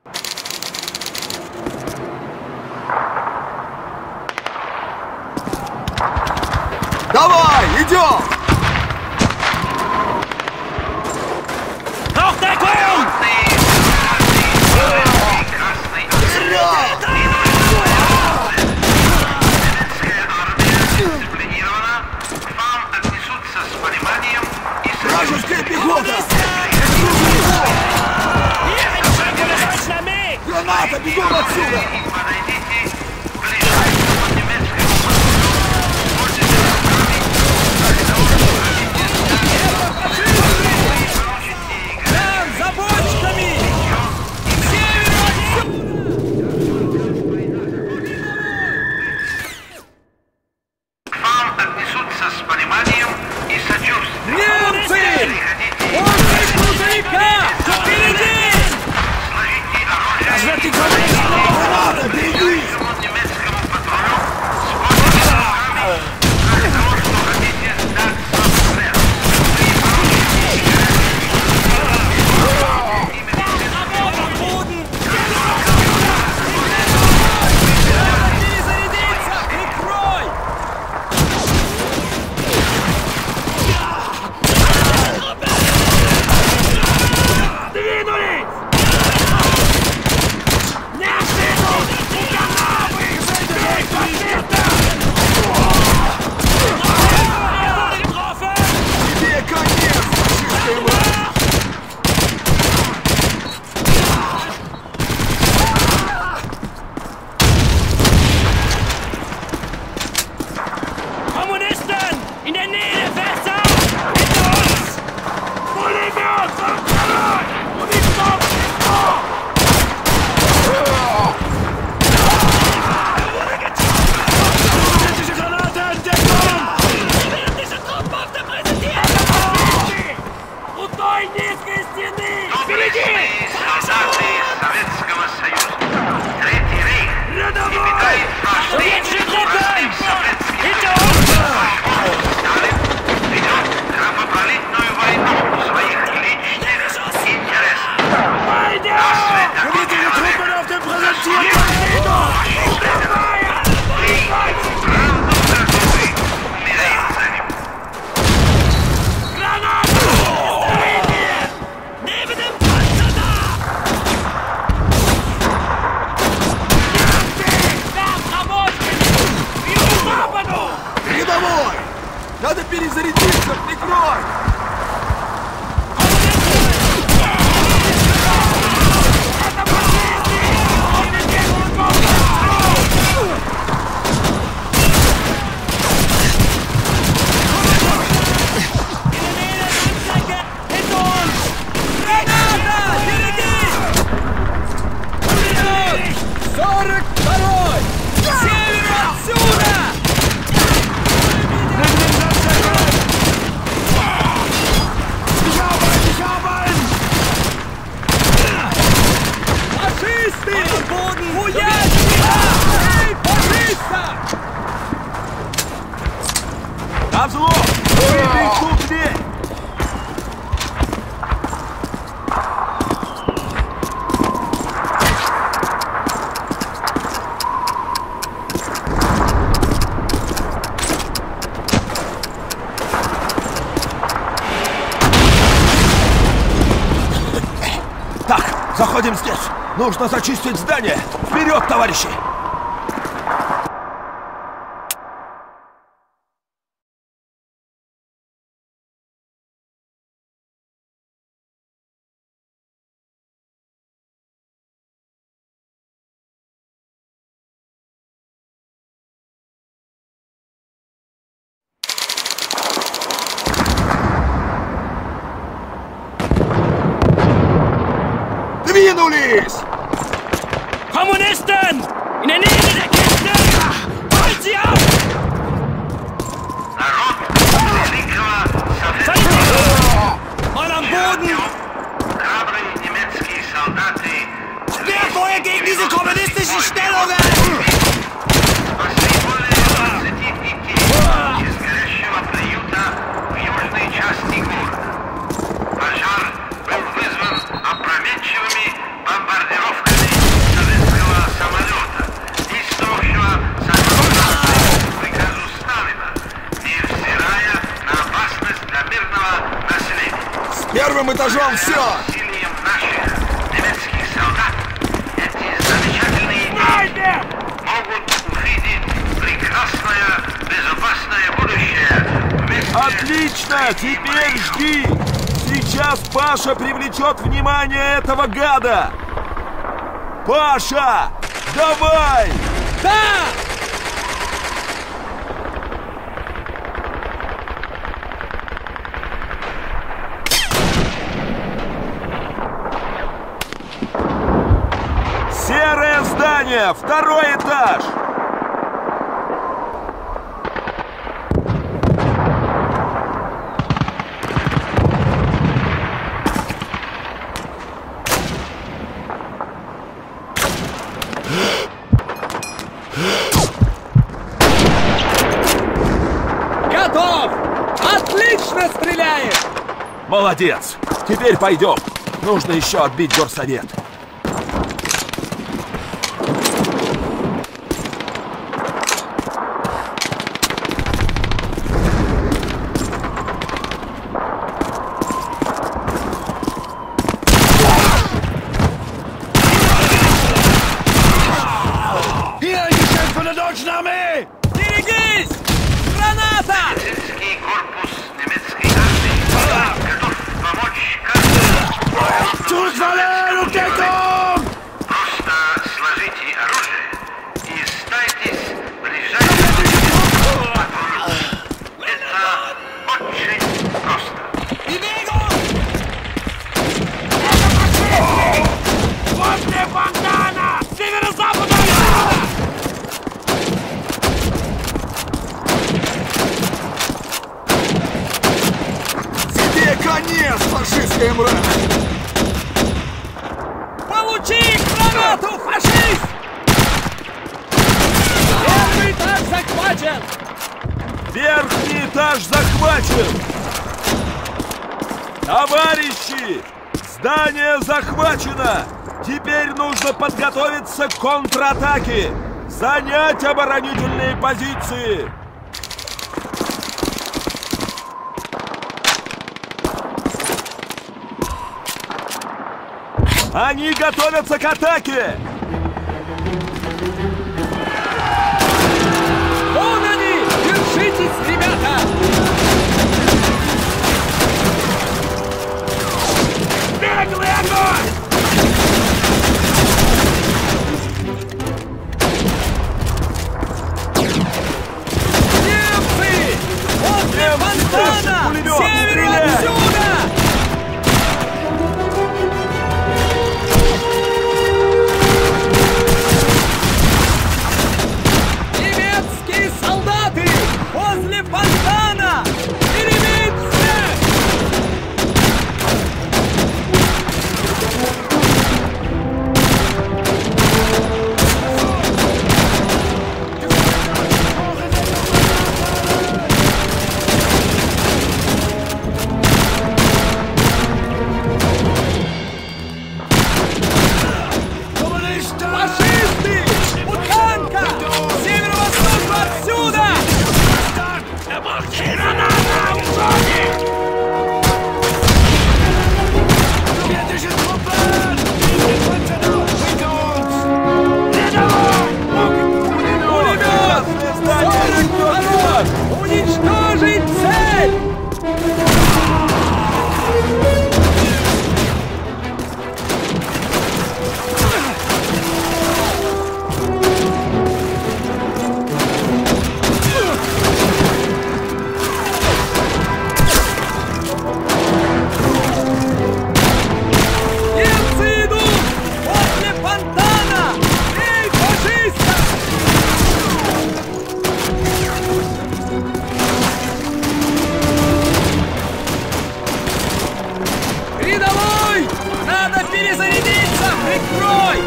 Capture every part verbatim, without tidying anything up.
Давай, идем! Rauchdeckung! Вражеская пехота! Граната, бегом отсюда! Надо перезарядиться, прикрой! сорок второй! К северу отсюда! Фашисты! Хуять! Эй, фашиста! Обзлом! Перейду в дверь! Так, заходим здесь. Нужно зачистить здание. Вперед, товарищи! Двинулись! Kommunisten! In der Nähe der Kiste! Holt sie ab! Mann am Boden! Sperrfeuer gegen diese kommunistischen Stellungen! Пожар был вызван опрометчивыми бомбардировками Первым этажом все! Усилием наших немецких солдат эти замечательные дети могут увидеть прекрасное, безопасное будущее вместе. Отлично! Теперь жди! Сейчас Паша привлечет внимание этого гада! Паша! Давай! Да! Серое здание! Второй этаж! Готов! Отлично стреляешь! Молодец! Теперь пойдем! Нужно еще отбить горсовет. Берегись! Граната! Медицинский корпус немецкой армии готов помочь каждому. Просто сложите оружие и ставьтесь ближайшим патроном. Это очень просто. Возле фонтана! С северо-запада отсюда! Тебе конец, фашистская мразь! Получи гранату, фашист! Первый этаж захвачен! Верхний этаж захвачен! Товарищи! Здание захвачено! Теперь нужно подготовиться к контратаке! Занять оборонительные позиции! Они готовятся к атаке! Вон они! Держитесь, ребята! Беглый огонь! Немцы! Возле фонтана! пулемет! С северу Стреляй! отсюда! Немецкие солдаты! Возле фонтана! Перебить всех! Фашисты! У танка! С северо-востоку отсюда! Граната! Пулемет! сорок патрон! Уничтожить цель! Немцы идут! Возле фонтана! Эй, фашистов! Передовой! Надо перезарядиться! Прикрой!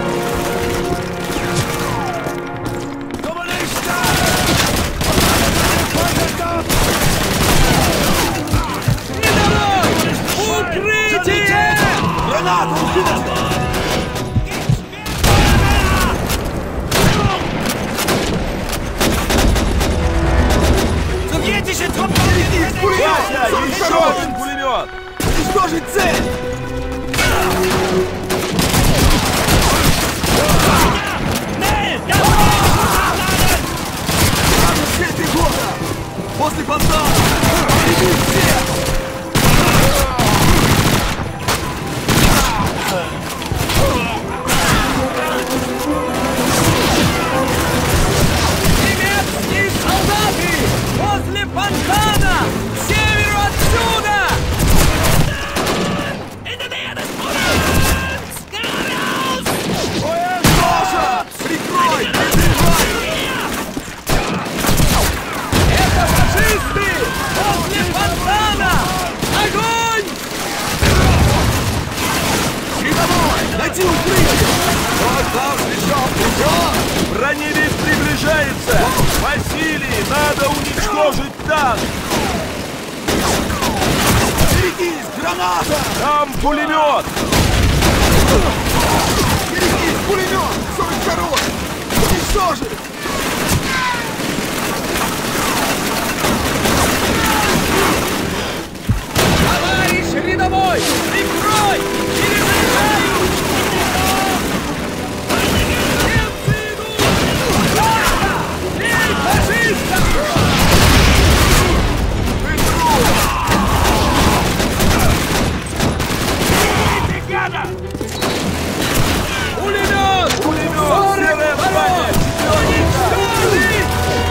Передовой! Укрытие! Вася, еще один пулемет! Уничтожить цель! Цель пехота! После фонтана! Победить всех! Немецкие солдаты! Возле фонтана! К северу отсюда! Саша! Прикрой! Прикрой! Это фашисты! Возле фонтана! Огонь! Передовой! Найти укрытие! Вот там встречал прикрой! Броневик приближается! Василий, надо уничтожить танк! Берегись! Граната! Там пулемет! Берегись! Пулемет! сорок второй! Уничтожить! Товарищ рядовой! Прикрой! Перезаряжаю! Немцы идут! Ладно! Бей фашистов! Пулемет! Пулемет! Серое здание! Уничтожить!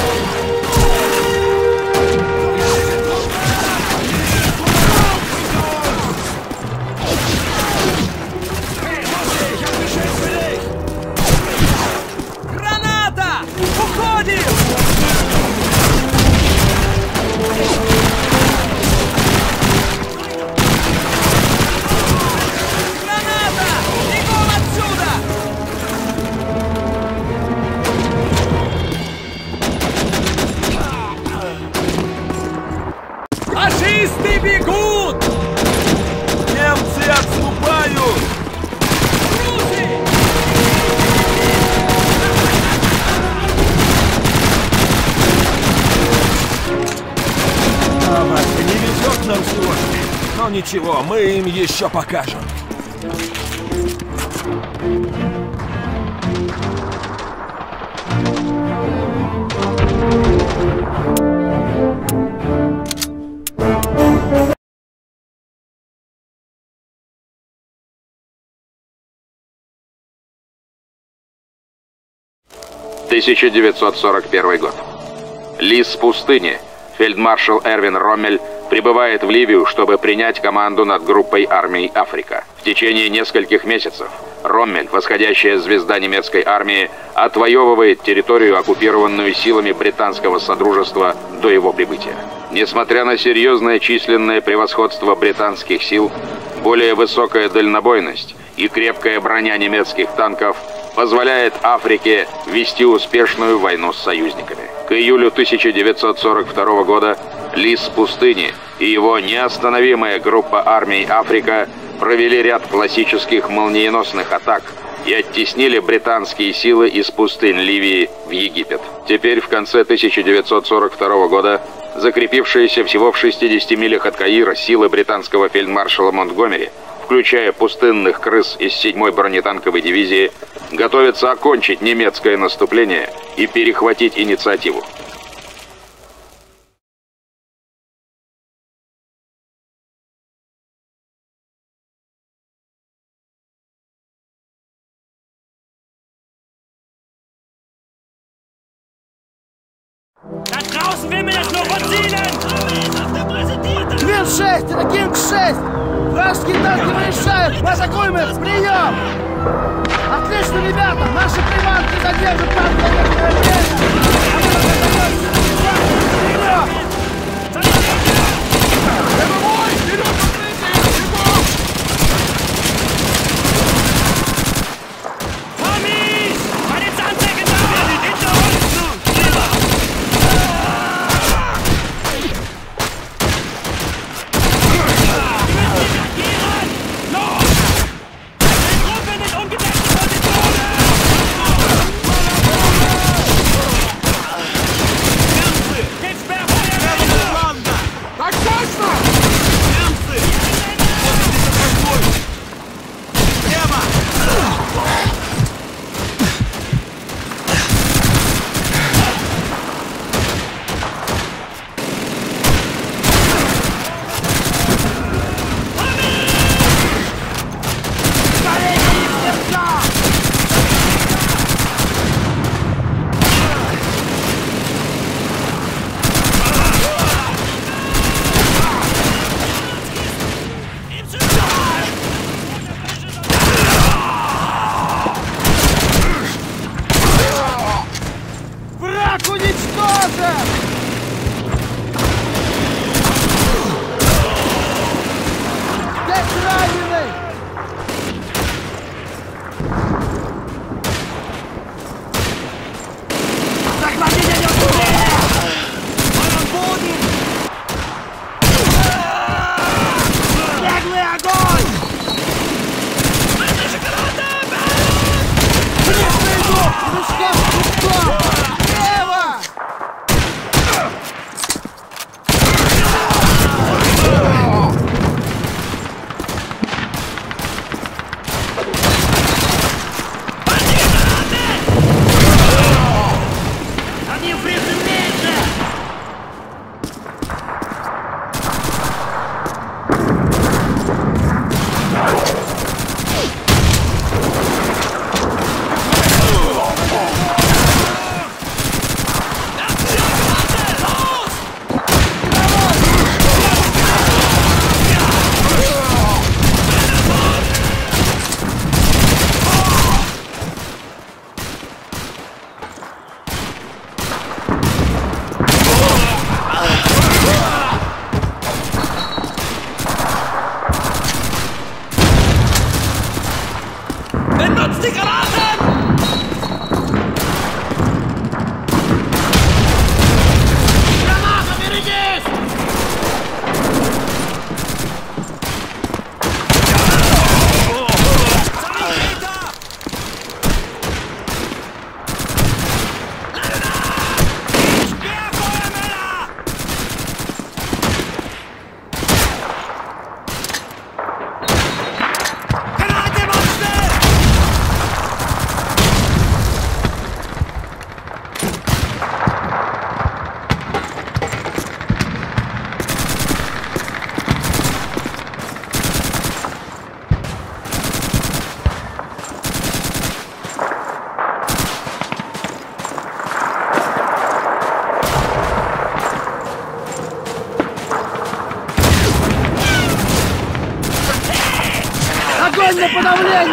Граната! Уходим! Граната! Бегом отсюда! Фашисты бегут! Немцы отступают! Русы! Ага, не везет нам сегодня. Но ничего, мы им еще покажем. тысяча девятьсот сорок первый год. Лис пустыни. Фельдмаршал Эрвин Роммель прибывает в Ливию, чтобы принять команду над группой армий Африка. В течение нескольких месяцев Роммель, восходящая звезда немецкой армии, отвоевывает территорию, оккупированную силами британского содружества до его прибытия. Несмотря на серьезное численное превосходство британских сил, более высокая дальнобойность и крепкая броня немецких танков позволяет Африке вести успешную войну с союзниками. К июлю тысяча девятьсот сорок второго года Лис пустыни и его неостановимая группа армий Африка провели ряд классических молниеносных атак и оттеснили британские силы из пустынь Ливии в Египет. Теперь, в конце тысяча девятьсот сорок второго года, закрепившиеся всего в шестидесяти милях от Каира силы британского фельдмаршала Монтгомери, включая пустынных крыс из седьмой бронетанковой дивизии, готовятся окончить немецкое наступление и перехватить инициативу. Da draußen wimmelt es nur von Zielen! Квин шесть, это Кинг шесть! Вражеские танки выезжают! Мы атакуем их! Прием! Отлично, ребята! Наши приманки задержат танк на некоторое время! Рядовой! Вперед, укрытие! Бегом! Tommies! Meine Zahnsäge da! Hinter uns! Schneller! Los! Die Truppe in ungedeckte Positionen! 'Эй, Огонь на подавление!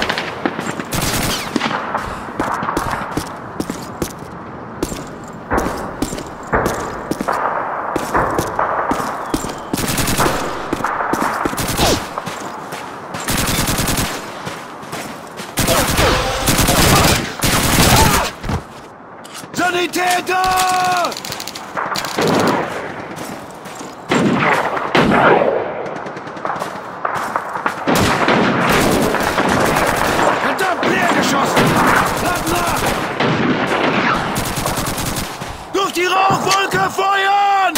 Sanitäter! Verdammt, leer geschossen! Bleibt nach! Durch die Rauchwolke feuern!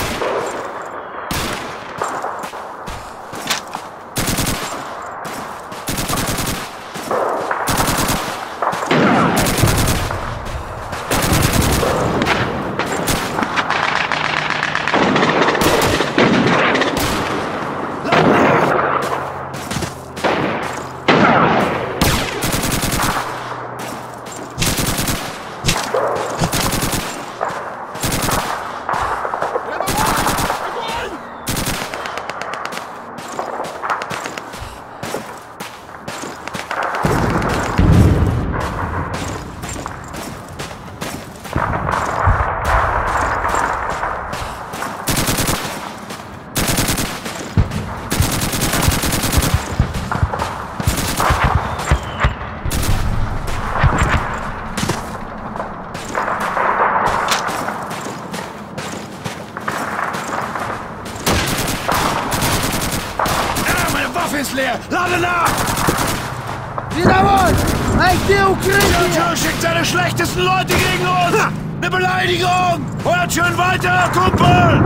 Ist leer! Lade nach! Wiederholt! Найди укрытие! Churchill schickt seine schlechtesten Leute gegen uns! Ha! Eine Beleidigung! Hört schön weiter, Kumpel!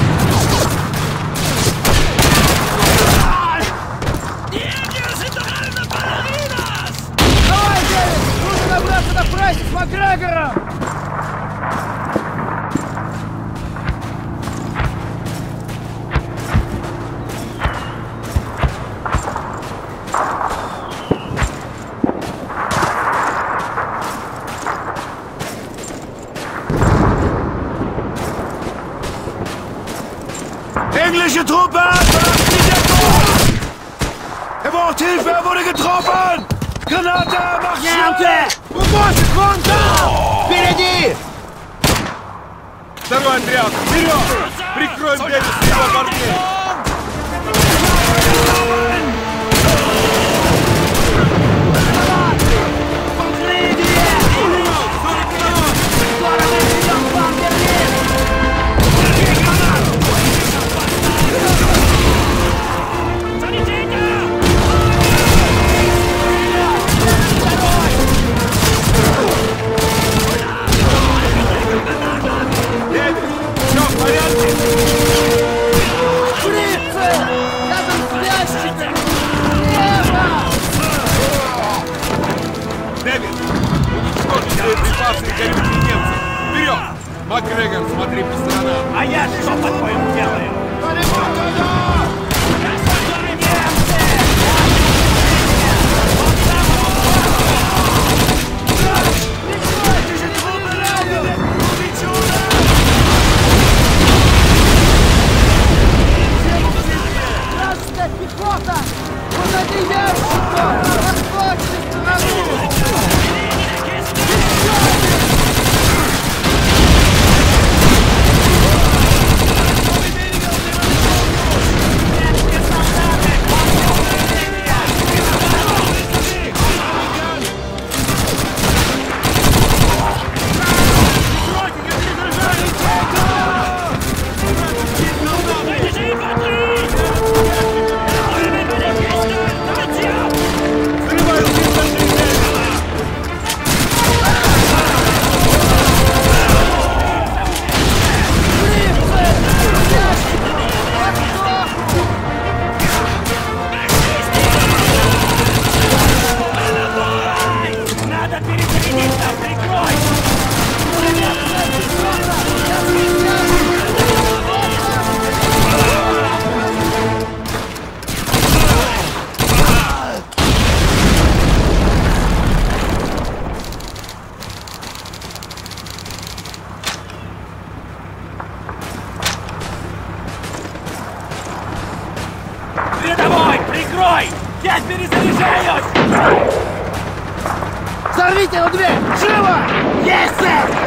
Die Indier sind doch alle eine Ballerinas! Давай, Дэвид! Нужно набраться на прайсе с Макгрегором! Englische Truppe! Verlasst die Deckung! Er braucht Hilfe! Er wurde getroffen! Granate! Mach schnell! Убойся, Конта! Впереди! Второй отряд! Вперед! Прикроем Дэвиса и его парней! Макгрегор, смотри по сторонам. А я что, по-твоему, делаю? Красная пехота! Позади ящика! Восточной стороны! Рядовой, прикрой! Я перезаряжаюсь! Взорвите эту дверь! Живо! Есть цель!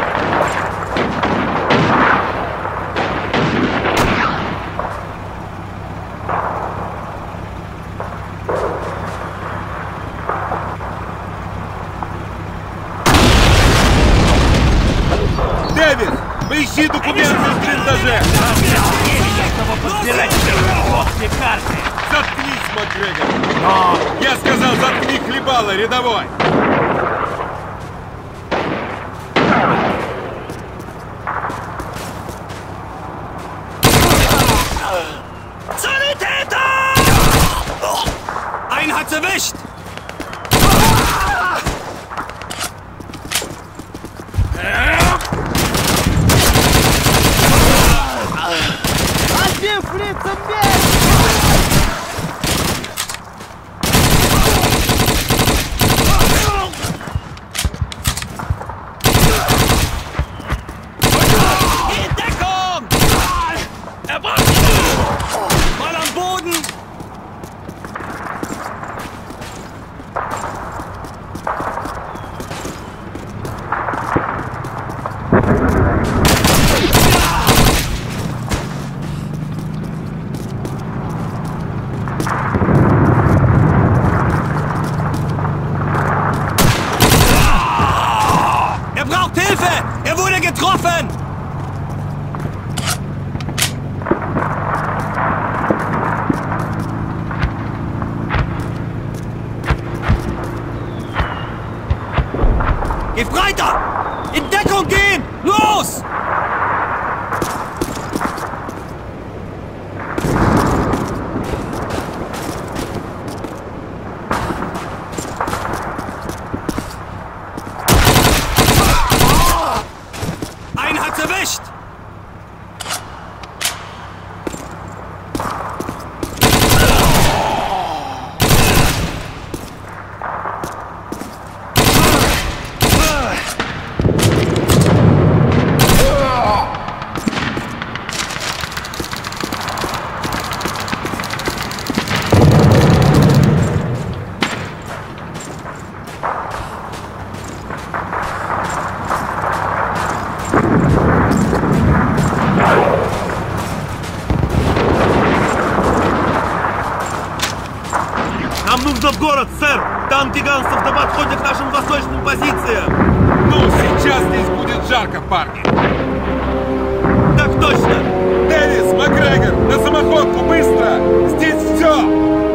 Дэвид, поищи документы в блиндаже! Заткнись, Макгрегор! Но! Я сказал, заткни хлебало, рядовой! Sanitäter! Einen hat's erwischt! Один фрицем бей! In Deckung! Er braucht mal am Boden! Er braucht Hilfe! Er wurde getroffen! Geht weiter! In Deckung gehen! Los! Einen hat's erwischt! Нам нужно в город, сэр! Там гигантов на подходе к нашим восточным позициям! Ну, сейчас здесь будет жарко, парни! Так точно! Дэвис, Макгрегор, на самоходку, быстро! Здесь все!